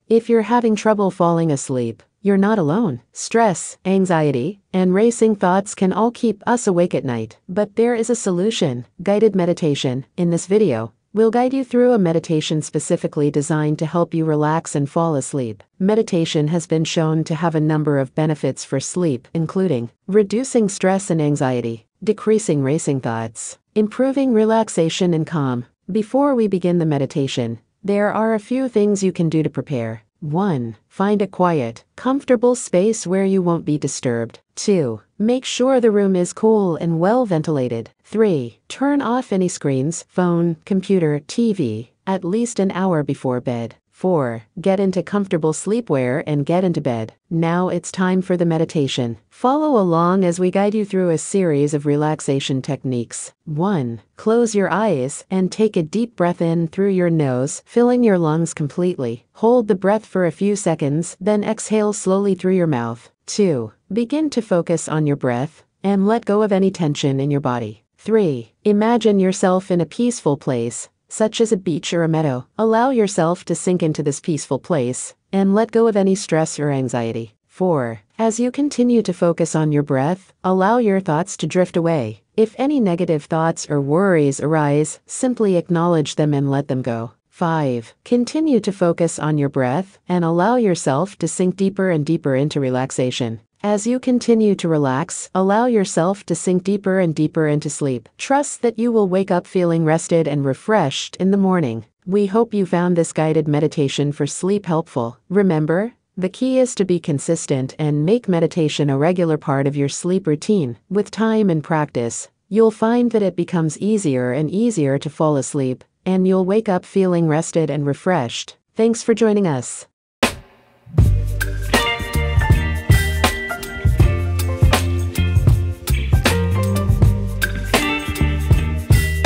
If you're having trouble falling asleep, you're not alone. Stress, anxiety, and racing thoughts can all keep us awake at night. But there is a solution: guided meditation. In this video, we'll guide you through a meditation specifically designed to help you relax and fall asleep. Meditation has been shown to have a number of benefits for sleep, including reducing stress and anxiety, decreasing racing thoughts, improving relaxation and calm. Before we begin the meditation, there are a few things you can do to prepare. 1. Find a quiet, comfortable space where you won't be disturbed. 2. Make sure the room is cool and well ventilated. 3. Turn off any screens, phone, computer, TV, at least an hour before bed. 4. Get into comfortable sleepwear and get into bed. Now it's time for the meditation. Follow along as we guide you through a series of relaxation techniques. 1. Close your eyes and take a deep breath in through your nose, filling your lungs completely. Hold the breath for a few seconds, then exhale slowly through your mouth. 2. Begin to focus on your breath and let go of any tension in your body. 3. Imagine yourself in a peaceful place, such as a beach or a meadow. Allow yourself to sink into this peaceful place and let go of any stress or anxiety. 4. As you continue to focus on your breath, allow your thoughts to drift away. If any negative thoughts or worries arise, simply acknowledge them and let them go. 5. Continue to focus on your breath and allow yourself to sink deeper and deeper into relaxation. As you continue to relax, allow yourself to sink deeper and deeper into sleep. Trust that you will wake up feeling rested and refreshed in the morning. We hope you found this guided meditation for sleep helpful. Remember, the key is to be consistent and make meditation a regular part of your sleep routine. With time and practice, you'll find that it becomes easier and easier to fall asleep, and you'll wake up feeling rested and refreshed. Thanks for joining us.